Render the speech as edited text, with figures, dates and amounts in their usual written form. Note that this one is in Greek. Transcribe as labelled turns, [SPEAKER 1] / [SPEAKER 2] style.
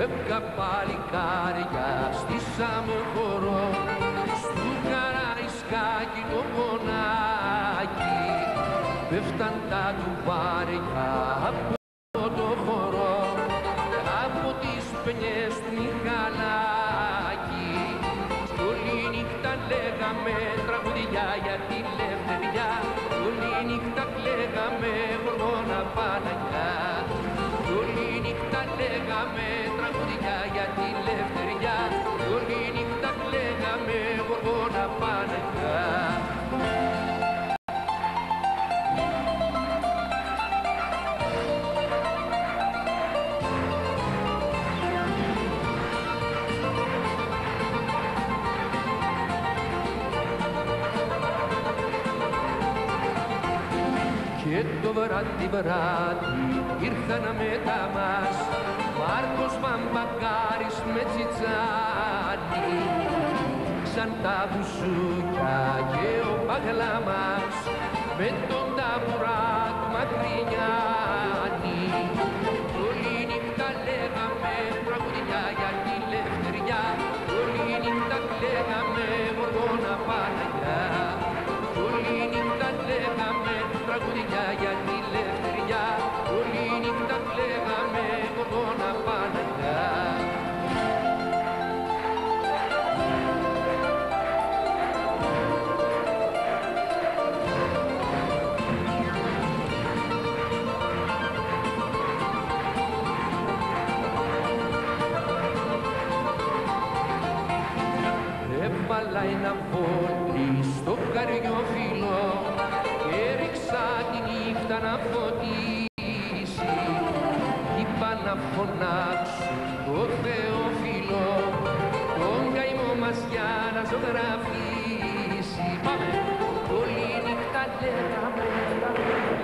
[SPEAKER 1] Εύκα παλικάρια στήσαμε χορό στου Καραϊσκάκι το γονάκι. Πέφταν τα τουβάρια από το χορό, από τις παινιές του Μιχαλάκη. Όλη νύχτα λέγαμε τραγουδιά για την ελευθεριά, όλη νύχτα λέγαμε γοργόνα Παναγιά. Όλη νύχτα λέγαμε τραγουδιά για την ελευθεριά, όλη νύχτα λέγαμε γοργόνα Παναγιά. Και το βράδυ ήρθαν μετά μας Μάρκος Βαμβακάρης με Τσιτσάνι, σαν τα μπουσούκια και ο Παγλαμάς με τον ταμπουρά του Μακρινιάνι. Όλη νύχτα λέγαμε τραγουδιά για την ελευθεριά, όλη νύχτα λέγαμε γοργόνα Παναγιά. Όλη νύχτα λέγαμε τραγουδιά για την ελευθεριά, όλη νύχτα λέγαμε γοργόνα Παναγιά. Έβαλα ένα βόλι στο Καριοφύλλο και ρίξα τη νύχτα να φωτίσει. Είπα να φωνάξουν το Θεόφιλο, τον καημό μας για να ζωγραφίσει. Πάμε! Όλη νύχτα λέγαμε